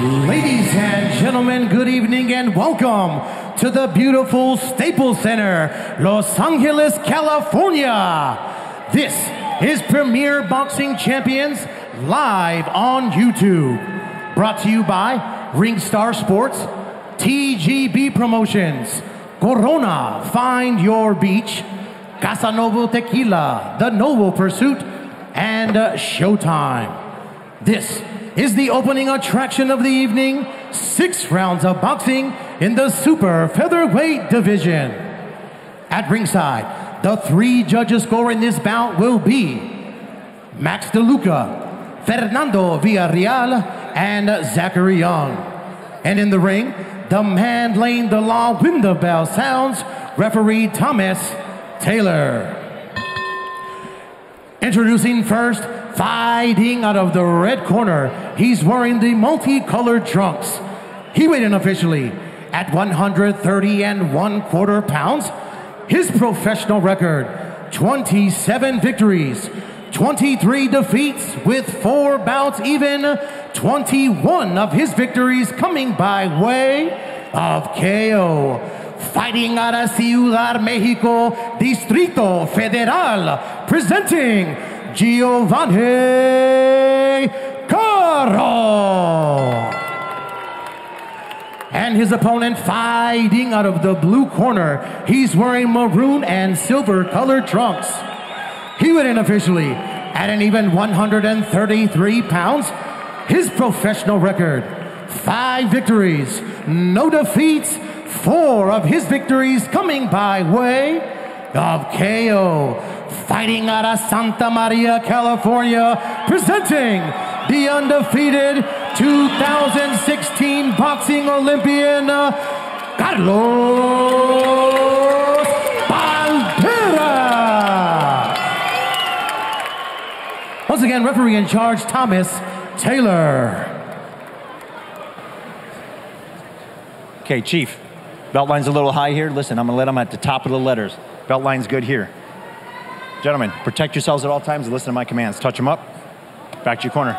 Ladies and gentlemen, good evening and welcome to the beautiful Staples Center, Los Angeles, California. This is Premier Boxing Champions live on YouTube. Brought to you by Ringstar Sports, TGB Promotions, Corona, Find Your Beach, Casa Novo Tequila, The Novo Pursuit, and Showtime. This is the opening attraction of the evening, 6 rounds of boxing in the super featherweight division. At ringside, the 3 judges scoring this bout will be Max DeLuca, Fernando Villarreal, and Zachary Young. And in the ring, the man laying the law when the bell sounds, referee Thomas Taylor. Introducing first, fighting out of the red corner, he's wearing the multicolored trunks. He weighed in officially at 130 1/4 pounds. His professional record, 27 victories, 23 defeats with 4 bouts even, 21 of his victories coming by way of KO. Fighting out of Ciudad Mexico, Distrito Federal, presenting Giovanni Caro. And his opponent fighting out of the blue corner, he's wearing maroon and silver colored trunks. He went in officially at an even 133 pounds. His professional record, 5 victories, no defeats, 4 of his victories coming by way of KO. Fighting out of Santa Maria, California, presenting the undefeated 2016 boxing Olympian, Karlos Balderas. Once again, referee in charge, Thomas Taylor. Okay, Chief, belt line's a little high here. Listen, I'm gonna let them at the top of the letters. Belt line's good here. Gentlemen, protect yourselves at all times and listen to my commands. Touch them up, back to your corner.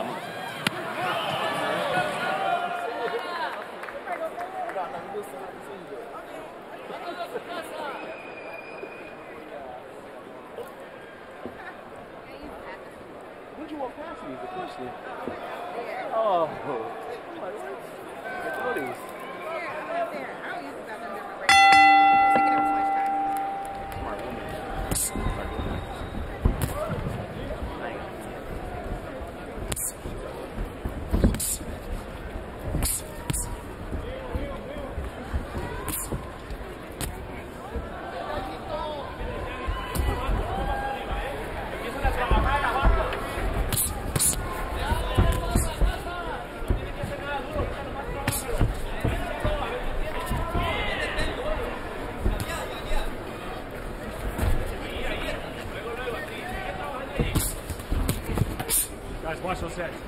Where'd you walk past me the first day? Oh, what are these? Guys, watch those heads.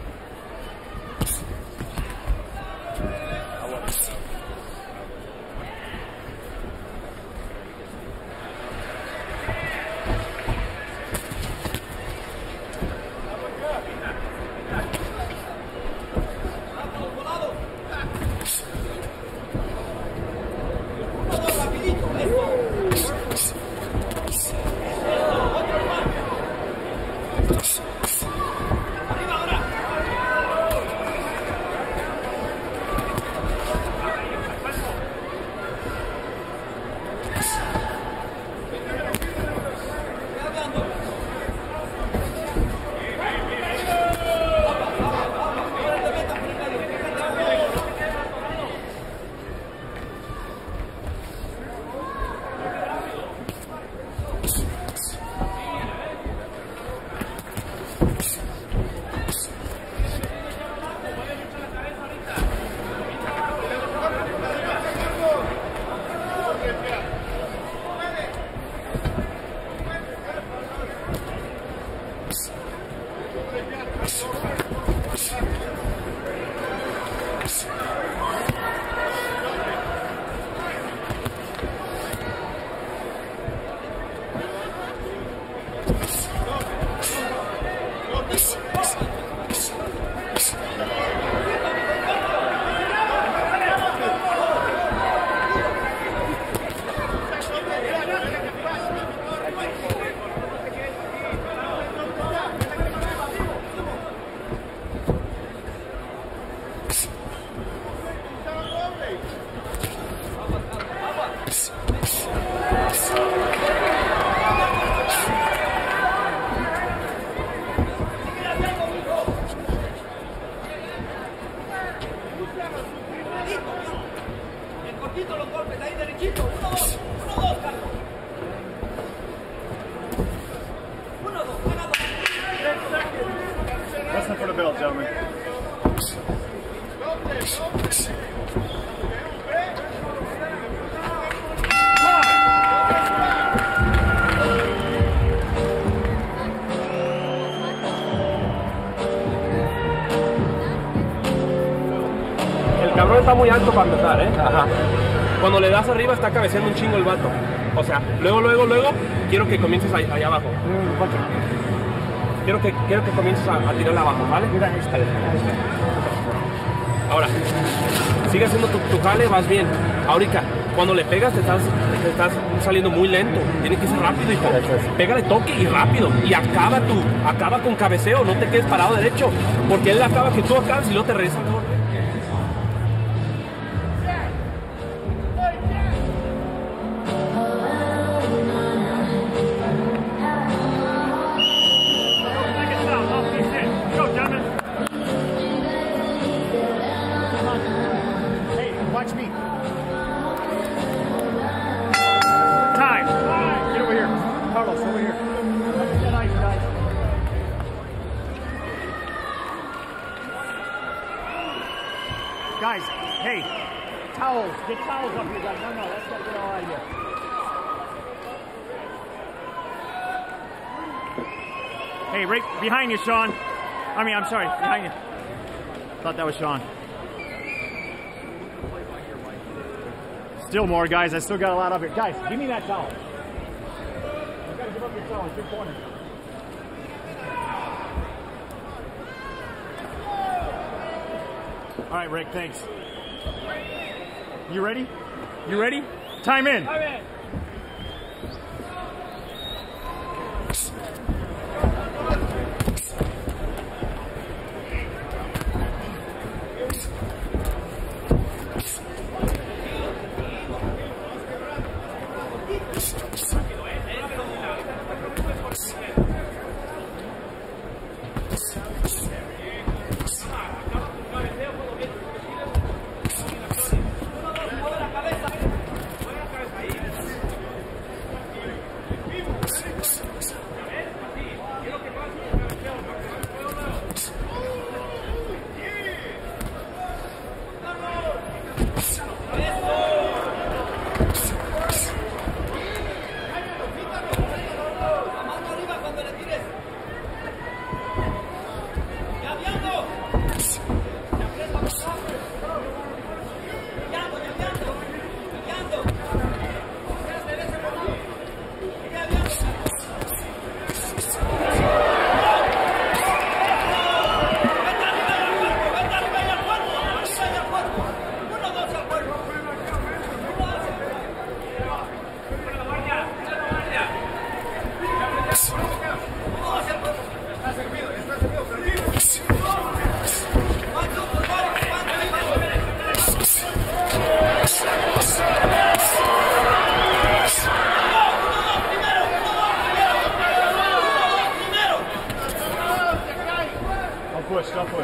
El cabrón está muy alto para empezar, ¿eh? Ajá. Cuando le das arriba está cabeceando un chingo el vato. O sea, luego, quiero que comiences allá abajo. Quiero que comiences a tirarla abajo, ¿vale? Ahora, sigue haciendo tu jale, vas bien. Ahorita, cuando le pegas te estás saliendo muy lento. Tiene que ser rápido, hijo. Pégale toque y rápido. Y acaba con cabeceo, no te quedes parado derecho. Porque él acaba que tú acabas y luego te regresas mejor. Watch me. Time. Get over here. Carlos, over here. Get ice, guys. Guys, hey, towels. Get towels up here, guys. No, that's got to get all out of here. Hey, right behind you, Sean. I'm sorry, behind you. Thought that was Sean. Still more, guys. I still got a lot up here. Guys, give me that towel. You gotta give up your towel. It's your corner. All right, Rick, thanks. You ready? You ready? Time in. Time in. Don't push.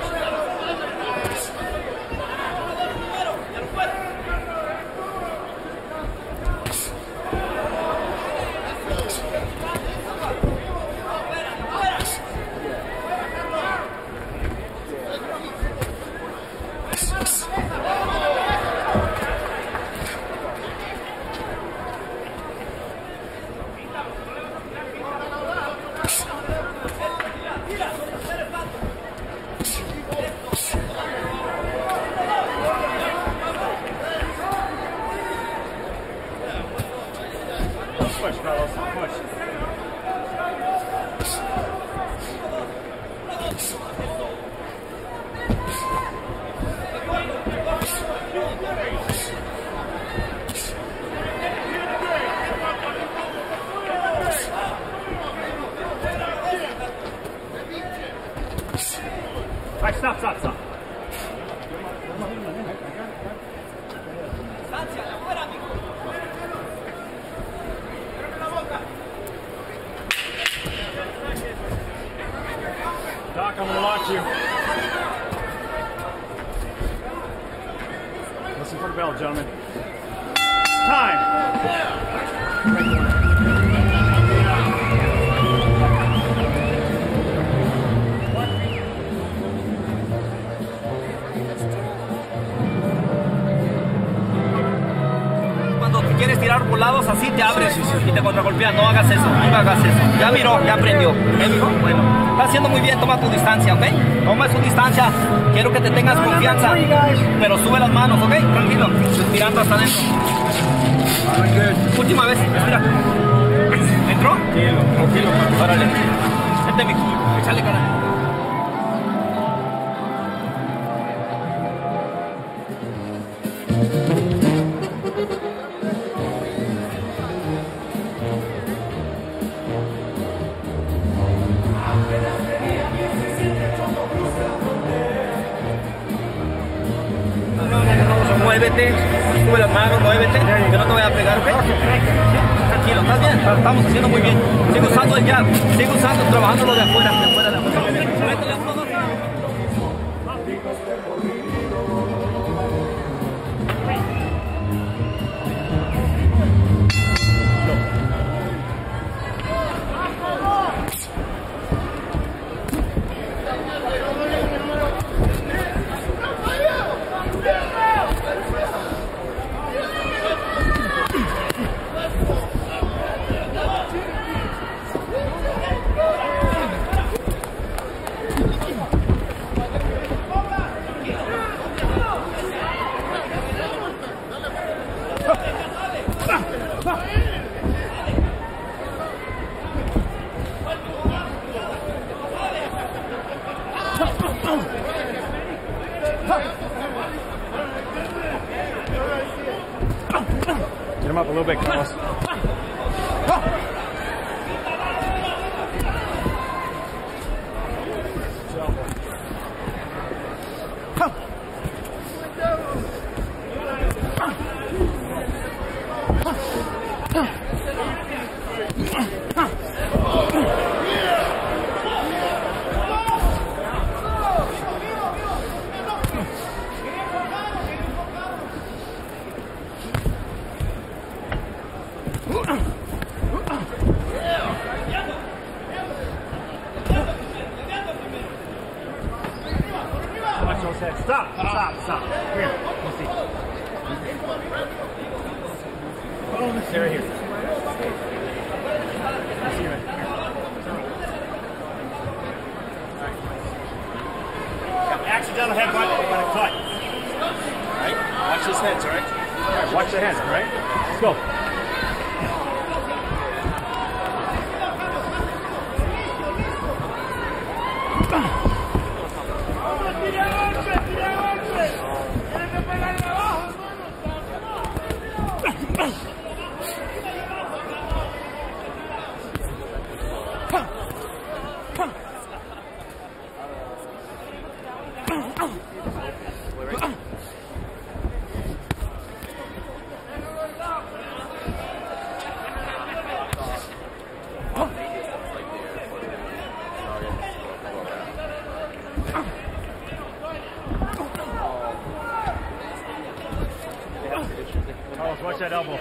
Push, Carlos, push. All right, stop. Doc, I'm gonna watch you. Listen for the bell, gentlemen. Time. quieres tirar por lados así, te abres y te contragolpeas. No hagas eso, nunca hagas eso. Ya miró, ya aprendió. Mijo? Bueno, está haciendo muy bien, toma tu distancia, ¿ok? Toma su distancia, quiero que te tengas confianza, pero sube las manos, ¿ok? Tranquilo, respirando hasta adentro. Última vez, respira. ¿Entró? Tranquilo. Órale. Vente, mijo, échale cara. Muévete, sube las manos, muévete, que no te vaya a pegar, ¿ok? Tranquilo, estás bien, estamos haciendo muy bien. Sigue usando el jab, sigue usando, trabajando lo de afuera, de afuera. Métele 1, 2, 3. Get him up a little bit, Carlos. Stop. Here, we'll see. Stay right here. I see you right here. Accidental headbutt, but a cut. Right? Watch his heads, all right? Watch the heads, all right? Let's go. Carlos, watch that elbow.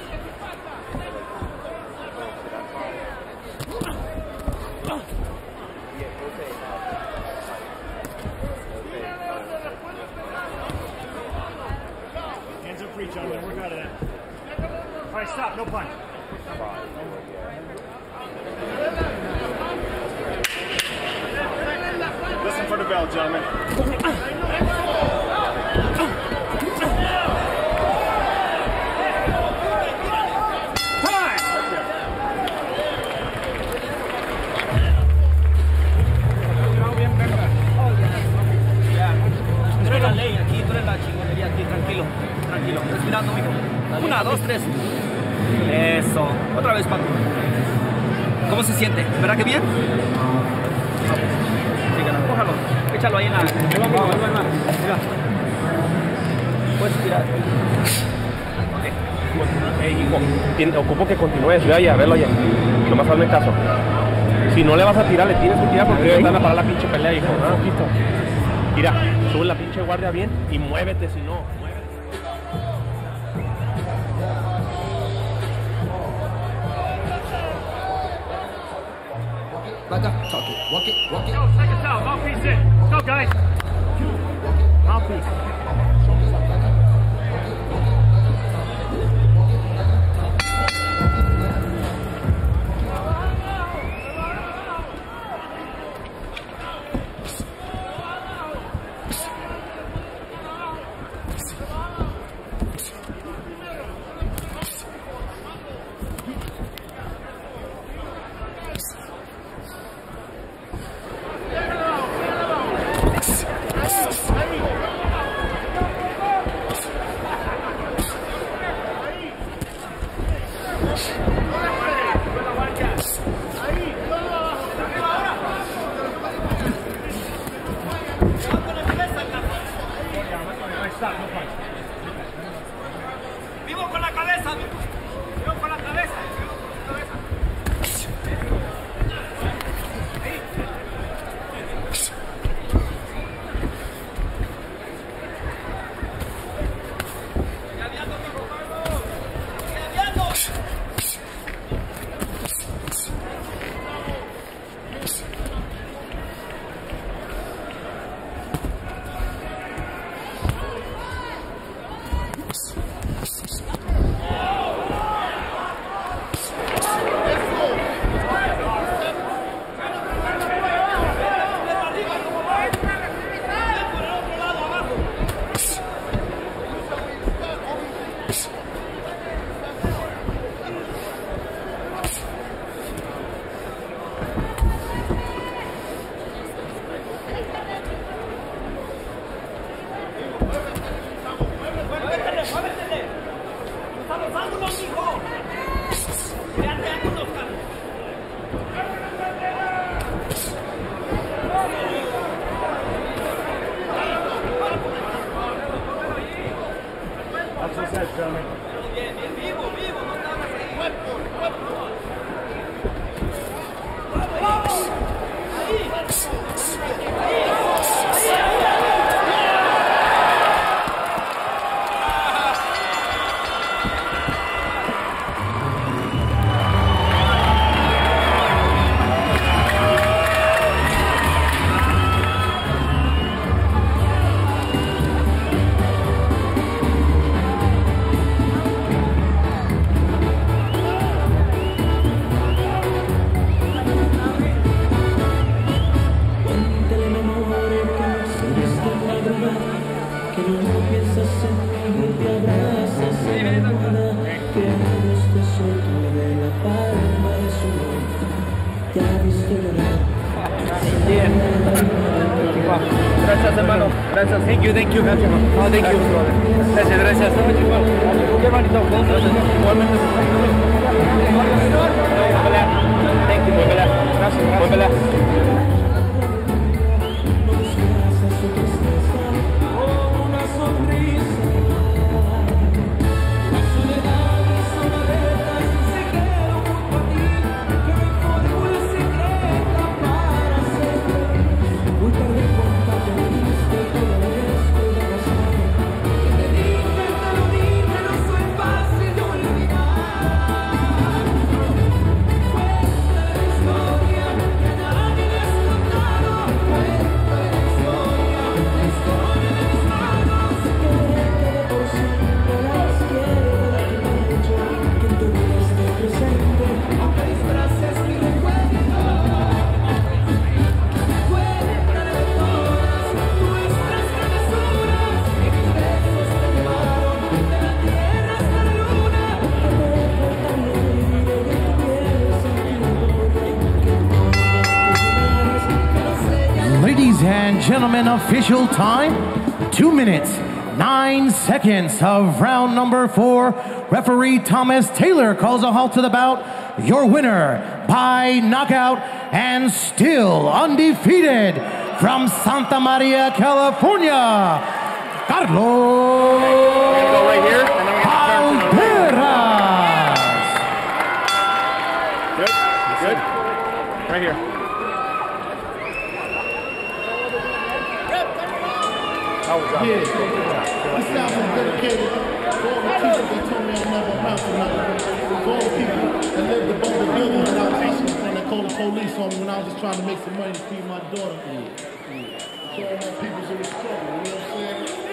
Hands are free, gentlemen. We're good at it. All right, stop. No punch. Listen for the bell, gentlemen. Tranquilo, respirando, mijo. 1, 2, 3. Eso. Otra vez, Paco. ¿Cómo se siente? ¿Verdad que bien? Síguelo, cójalo. Échalo ahí en la... Puedes tirar. Hijo, ocupo que continúes, ve allá, verlo allá. Nomás hazme caso. Si no le vas a tirar, le tienes que tirar porque van a parar la pinche pelea, hijo. Un poquito. Mira, sube la pinche guardia bien y muévete, si no. Back up, talk it, walk it. Go, second down, mouthpiece in. Let's go, guys. Mouthpiece. Vivo con la cabeza, vivo con la cabeza. Gracias, hermano. Gracias. Thank you. Gracias, hermano. Oh, thank you. Gracias. Qué bonito. Igualmente. Thank you. Gracias. Buen pelea. Ladies and gentlemen, official time, 2 minutes, 9 seconds of round number 4. Referee Thomas Taylor calls a halt to the bout. Your winner by knockout and still undefeated from Santa Maria, California, Karlos Balderas. Good. Right here. Yeah, this album is dedicated to all the people that told me I'm never amount to nothing. To all the people that lived above the building when I was hustling and they called the police on me when I was just trying to make some money to feed my daughter. To all my people who were struggling, you know what I'm saying?